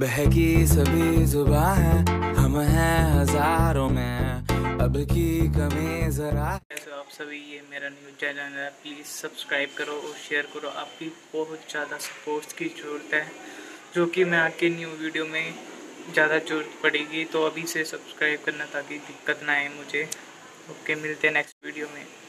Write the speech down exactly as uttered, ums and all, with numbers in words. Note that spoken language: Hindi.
बहकी सभी जुबां है, हम हैं हजारों में, अब की कमी जरा। तो आप सभी, ये मेरा न्यूज़ चैनल है, प्लीज़ सब्सक्राइब करो और शेयर करो। आपकी बहुत ज़्यादा सपोर्ट की ज़रूरत है, जो कि मैं आगे न्यू वीडियो में ज़्यादा ज़रूरत पड़ेगी। तो अभी से सब्सक्राइब करना ताकि दिक्कत ना आए मुझे। ओके, मिलते हैं नेक्स्ट वीडियो में।